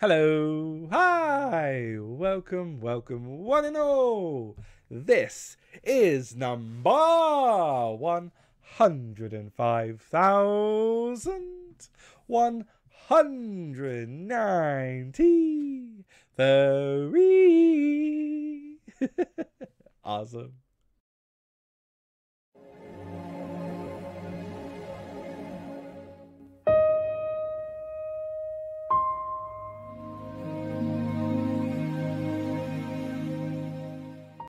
Hello, hi, welcome, one and all. This is number 105,193. Awesome.